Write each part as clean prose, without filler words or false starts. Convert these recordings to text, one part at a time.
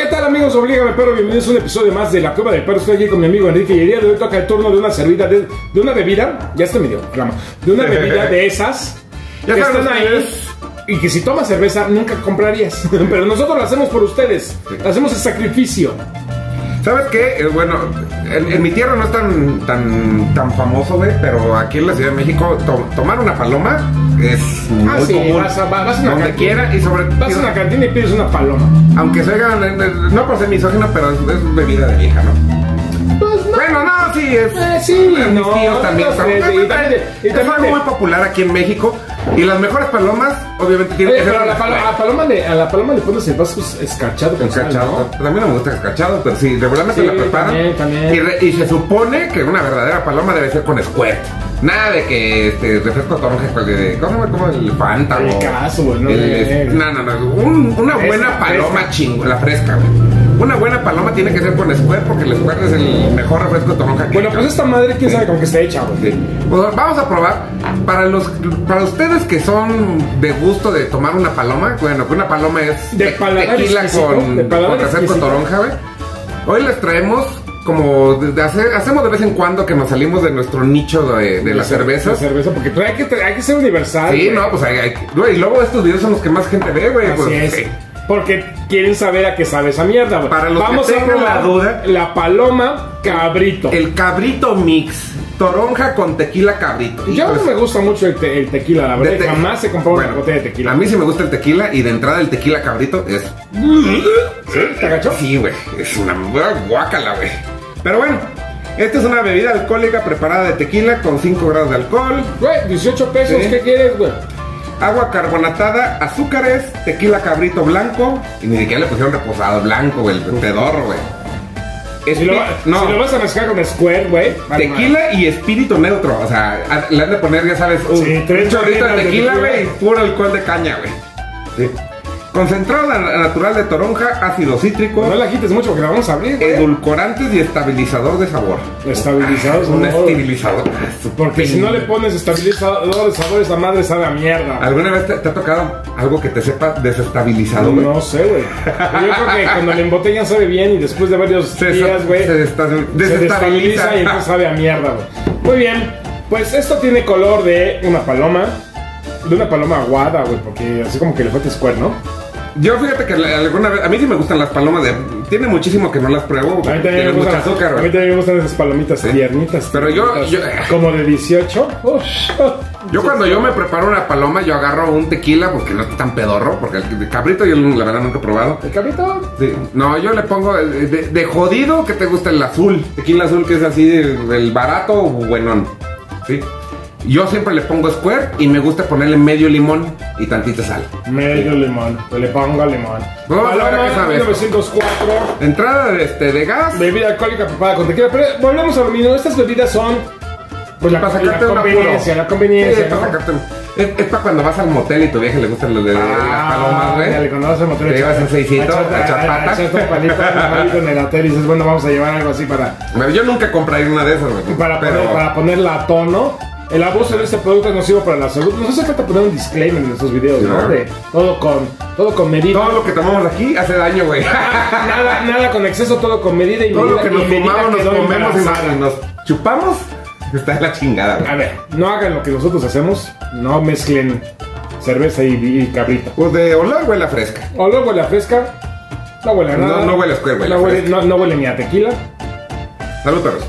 ¿Qué tal, amigos? Oblígame Perro, bienvenidos a un episodio más de La Cueva del Perro. Estoy aquí con mi amigo Enrique y el día de hoy toca el turno de una servida de una bebida, ya está medio reclama, de una bebida de esas ya que están sabes, ahí y que si tomas cerveza nunca comprarías, pero nosotros lo hacemos por ustedes, hacemos el sacrificio. ¿Sabes qué? Bueno, en mi tierra no es tan famoso, güey, pero aquí en la Ciudad de México tomar una paloma es muy común. Vas a una donde cantina, quiera y sobre vas a una cantina y pides una paloma. aunque se hagan, no por ser misógino, pero es bebida de vieja, ¿no? Pues no. Bueno, no, sí, sí, mis no, tíos también no son. sé, Es algo muy popular aquí en México. Y las mejores palomas, obviamente, tienen Oye, que ser. pero a la paloma le pones el vaso escarchado con sal, Escarchado. ¿no? Pues a mí no me gusta escarchado, pero sí, regularmente Sí, la preparan. también. Y se supone que una verdadera paloma debe ser con squirt. Nada de que refresco toronja como el Fanta El o caso, güey, no, una buena paloma chingona, la fresca, güey. Una buena paloma tiene que ser con squirt porque el squirt es el mejor refresco de toronja que Bueno, pues esta madre, quién sabe con qué está hecha, güey. sí. Pues vamos a probar. Para ustedes que son de gusto de tomar una paloma, bueno, que una paloma es De paladar tequila exquisito, con de paladar refresco exquisito. toronja, güey. Hoy les traemos como hacemos de vez en cuando que nos salimos de nuestro nicho de las cervezas. La cerveza, porque pues, hay que ser universal. Sí, güey. no, pues güey, y luego estos videos son los que más gente ve, güey. Así Pues, es. sí. Porque quieren saber a qué sabe esa mierda, güey. Para los Vamos que a tengan probar la duda, la paloma cabrito. El cabrito mix, toronja con tequila cabrito. Yo Pues, no me gusta mucho el tequila, la verdad. Jamás he comprado una botella de tequila. A mí sí me gusta el tequila y de entrada el tequila cabrito es. ¿Sí? ¿Te agachó? Sí, güey, es una guácala, güey. Pero bueno, esta es una bebida alcohólica preparada de tequila con 5 grados de alcohol, Güey, 18 pesos, Sí. ¿qué quieres, güey? agua carbonatada, azúcares, tequila cabrito blanco. Y ni siquiera le pusieron reposado blanco, güey, el pedorro, güey. Si lo vas a mezclar con Square, güey. vale, Tequila y espíritu neutro. O sea, le han de poner, ya sabes, Sí, 3 un chorrito de chorritas de tequila, tequila. güey, y puro alcohol de caña, güey. Sí. Concentrado natural de toronja, ácido cítrico, No la quites mucho porque la vamos a abrir, güey. edulcorantes y estabilizador de sabor. Estabilizados, Un no, estabilizador. porque si no le pones estabilizador de sabor, esa madre sabe a mierda. ¿Alguna vez te ha tocado algo que te sepa desestabilizado, güey? No sé, güey. Yo creo que cuando la embotellan sabe bien y después de varios días, güey, se se desestabiliza desestabiliza. y entonces sabe a mierda, güey. Muy bien, pues esto tiene color de una paloma aguada, güey, porque así como que le falta Square, ¿no? Yo fíjate que alguna vez, a mí sí me gustan las palomas de. Tiene muchísimo que no las pruebo. A mí también Tiene me mucho gustan, azúcar, a mí güey. también me gustan esas palomitas tiernitas. Pero yo- como de 18. Yo cuando yo me preparo una paloma, yo agarro un tequila porque no está tan pedorro, porque el cabrito yo la verdad nunca he probado. ¿El cabrito? Sí. No, yo le pongo de jodido que te gusta el azul. Tequila azul que es así, el barato o buenón. Sí. Yo siempre le pongo square y me gusta ponerle medio limón y tantita sal. Medio limón, le pongo limón. Vamos a ver Paloma, qué sabe 1904. De entrada de gas. Bebida alcohólica preparada con tequila. Pero volvemos a lo mismo. Estas bebidas son. Pues Para sacarte un conveniencia, apuro. la conveniencia. Sí, para ¿no? sacarte es para cuando vas al motel y tu vieja le gustan los de las palomas, güey. Dale, cuando vas al motel, Te llevas un seisito, a echar pata. echas un palito en el hotel y dices, bueno, vamos a llevar algo así para Bueno, yo nunca compraría una de esas, güey. para ponerla a tono. El abuso de este producto es nocivo para la salud. Nos hace falta poner un disclaimer en estos videos, ¿no? No. De todo con medida. Todo lo que tomamos aquí hace daño, güey. Nada con exceso, todo con medida y Todo medida. lo que y nos medida fumamos, nos quedó comemos embarazada. y nos chupamos, está en la chingada, güey. A ver, no hagan lo que nosotros hacemos. No mezclen cerveza y cabrito. Pues de olor huele a fresca. Olor huele a fresca. No huele a nada. No huele a Square, huele a fresca. no huele ni a tequila. Salud, perros.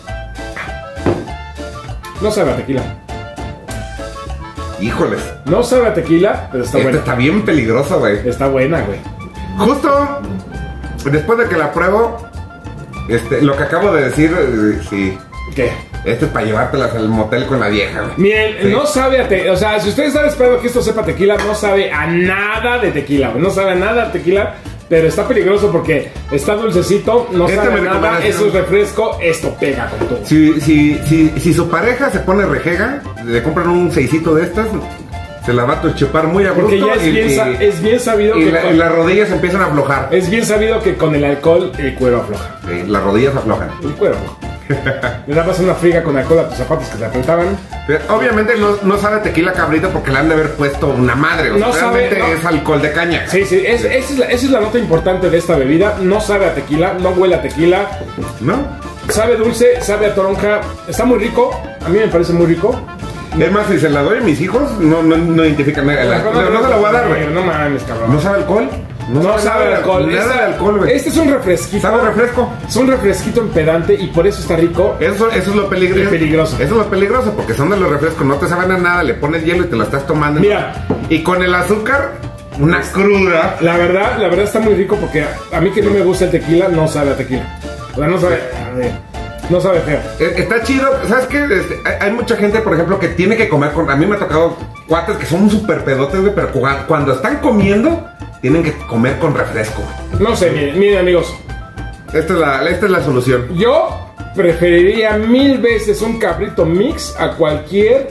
No sabe a tequila. Híjoles. No sabe a tequila, pero está Esta buena. está bien peligroso, güey. Está buena, güey. Justo después de que la pruebo, lo que acabo de decir, sí. ¿Qué? Este es para llevártelas al motel con la vieja, güey. Miren, Sí. no sabe a tequila. O sea, si ustedes están esperando que esto sepa tequila, no sabe a nada de tequila, güey. No sabe a nada de tequila, pero está peligroso porque está dulcecito, no Esta sabe me a nada, recomendación. eso es refresco, esto pega con todo. Si su pareja se pone rejega, le compran un seisito de estas, se la va a chupar muy a Porque gusto ya es bien sabido y que y las rodillas empiezan a aflojar. es bien sabido que con el alcohol el cuero afloja. Sí, las rodillas aflojan. El cuero afloja. Le dabas una friga con alcohol a tus zapatos que te apretaban. Obviamente no sabe tequila cabrito porque le han de haber puesto una madre. O sea, No sabe, realmente no. es alcohol de caña. Sí, esa es la nota importante de esta bebida. No sabe a tequila, no huele a tequila. ¿No? Sabe dulce, sabe a toronja. Está muy rico. A mí me parece muy rico. Es más, si se la doy a mis hijos, no identifican nada. No se la voy a dar, güey. No mames, cabrón. ¿No sabe alcohol? No sabe alcohol. Nada de alcohol, güey. Este es un refresquito. ¿Sabe refresco? Es un refresquito empedante y por eso está rico. Eso es lo peligroso. Peligroso. Eso es lo peligroso, porque son de los refrescos, no te saben a nada, le pones hielo y te lo estás tomando. Mira. Y con el azúcar, una cruda. La verdad está muy rico porque a mí que no me gusta el tequila, no sabe a tequila. O sea, no sabe feo. Está chido, ¿sabes qué? Hay mucha gente, por ejemplo, que tiene que comer con... A mí me ha tocado cuates que son súper pedotes, güey, pero cuando están comiendo, tienen que comer con refresco. No sé, miren amigos. Esta es la solución. Yo preferiría 1000 veces un cabrito mix a cualquier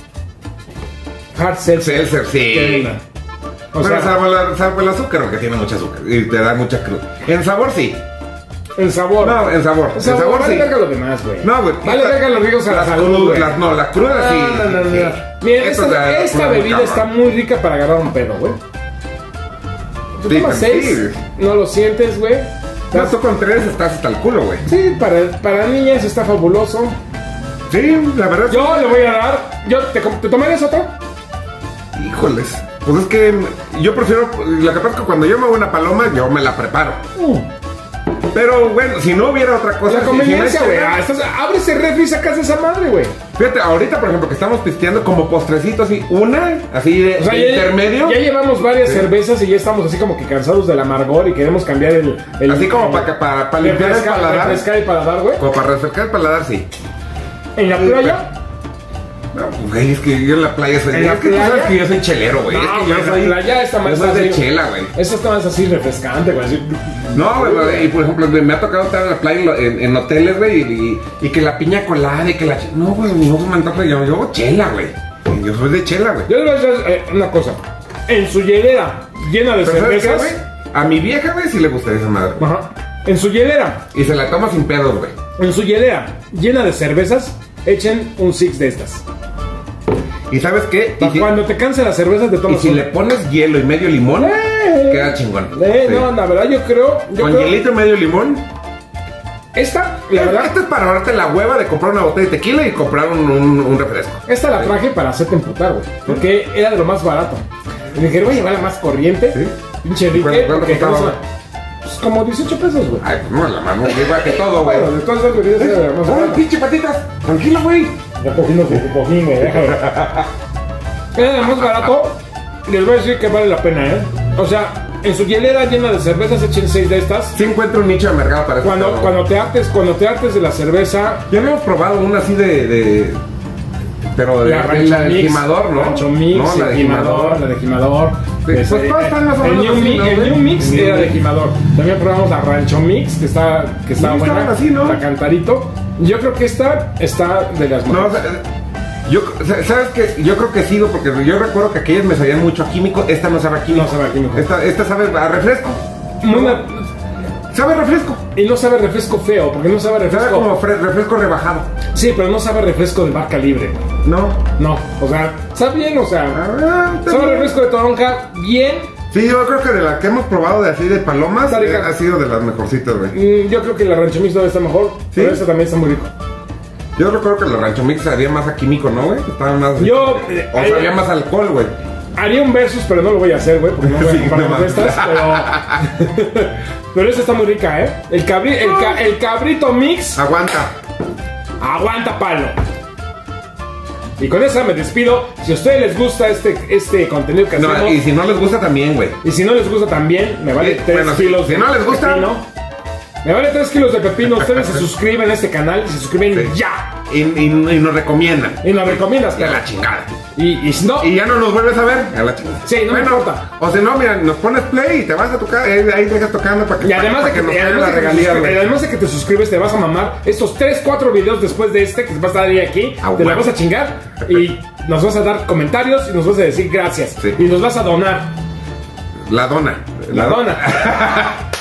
hard seltzer. Seltzer, sí. que venga. O Bueno, sea, salvo el azúcar, porque tiene mucho azúcar y te da mucha cruda. En sabor, sí. en sabor. No, en sabor. En sabor, vale sí. verga lo demás, güey. No, güey. Vale verga los ricos a la Las salud, güey. crudas, las crudas sí. No. Sí. Miren, Esto esta es la bebida cruda, está cabrón. muy rica para agarrar un pedo, güey. Tú Sí, tomas sí. 6, no lo sientes, güey. No, tú con 3 estás hasta el culo, güey. Sí, para niñas está fabuloso. Sí, la verdad. Yo le voy a dar. ¿Te tomarías otro? Híjoles. Pues es que yo prefiero. Lo que pasa es que cuando yo me hago una paloma, yo me la preparo. Pero bueno, si no hubiera otra cosa. La si conveniencia, no hay güey. chela, Abre ese refri y sacas esa madre, güey. Fíjate, ahorita por ejemplo que estamos pisteando como postrecito así, así de, O sea, de ya intermedio. Ya llevamos varias Sí. cervezas y ya estamos así como que cansados del amargor y queremos cambiar el Así como para limpiar el paladar. refrescar el paladar, güey. Como para refrescar el paladar, sí. En la playa. No, güey, es que yo en la playa soy. ¿En la Es que tú playa? sabes que yo soy chelero, güey. Es que yo en soy. la playa está más yo soy de así. chela, güey. Eso está más así refrescante, güey. Así. No, güey, y por ejemplo, me ha tocado estar en la playa en hoteles, güey, y que la piña colada y que la... No, güey, no me antoja, yo chela, güey. Yo soy de chela, güey. Yo le voy a decir una cosa. En su hielera llena de Pero ¿sabes qué, cervezas. güey? A mi vieja, güey, sí le gusta esa madre. Ajá. En su hielera. Y se la toma sin pedos, güey. En su hielera llena de cervezas, echen un six de estas. ¿Y sabes qué? Para cuando te canse las cervezas te y tomas si una. le pones hielo y medio limón, queda chingón. Sí. No, la verdad yo creo. Con hielito y medio limón. Esta, la verdad. Esto es para darte la hueva de comprar una botella de tequila y comprar un refresco. Esta la traje para hacerte emputar, güey. Porque era de lo más barato. Y dije, voy a llevar la más corriente. Sí. Pinche Enrique. ¿Cuánto Porque costaba? cosa- pues como 18 pesos, güey. Ay, pues no, la mano igual que todo, güey. Bueno, de todas esas bebidas era de la más Ay, barata. pinche patitas. Tranquilo, güey. Ya cogimos, güey, déjame. Era de lo más barato. Les voy a decir que vale la pena, ¿eh? O sea, en su hielera llena de cervezas, echen 6 de estas. Sí encuentro un nicho de mercado para eso. Cuando te hartes de la cerveza. Ya habíamos probado una así pero de La Rancho la de Mix, Gimador, ¿no? Rancho Mix, No, la de Gimador, la de Gimador. Sí, pues todas están más o el menos New, así, Mi- ¿no, el güey? New Mix New era de Mix. Gimador. También probamos la Rancho Mix, que está Sí, buena. estaban así, ¿no? La Cantarito. Yo creo que esta está de las No, o mejores. sea, ¿sabes qué? Yo creo que sí, porque yo recuerdo que aquellas me sabían mucho a químico. Esta no sabe a químico. No sabe a químico. Esta sabe a refresco. Sabe a refresco. Y no sabe refresco feo, porque no sabe Sabe refresco. como refresco rebajado. Sí, pero no sabe refresco de barca libre. ¿No? No, o sea, sabe bien, o sea. Está Sabe bien. refresco de toronja bien. Sí, yo creo que de la que hemos probado de así de palomas Está rica. ha sido de las mejorcitas, güey. Yo creo que la Rancho Mix todavía está mejor. ¿Sí? Pero esta también está muy rico. Yo recuerdo que el Rancho Mix sabía más a químico, ¿no, güey? Estaba más... Yo, o sabía más alcohol, güey. Haría un versus, pero no lo voy a hacer, güey, porque no voy a Sí, comprar no más de mames. estas, pero... pero esta está muy rica, ¿eh? El cabrito mix Aguanta. aguanta palo. Y con esa me despido. Si a ustedes les gusta este contenido que hacemos, No, y si no les gusta también, güey. y si no les gusta también, me vale 3 bueno, kilos si de no les gusta- pepino. Me vale 3 kilos de pepino. Ustedes se suscriben a este canal y se suscriben Sí. ya. Y nos recomiendan. Y nos recomiendas, Y a cara. la chingada. Y si no, Y ya no nos vuelves a ver. A la chingada. Sí, no me importa. O si no, mira, nos pones play y te vas a tu casa. Ahí dejas tocando para que, y además, de que, nos y caigan además, las de que te regalías, suscri- güey. además de que te suscribes, te vas a mamar estos 3-4 videos después de este que vas a estar ahí aquí. Ah, te la bueno. vas a chingar y nos vas a dar comentarios y nos vas a decir gracias. Sí. Y nos vas a donar. La dona. La dona.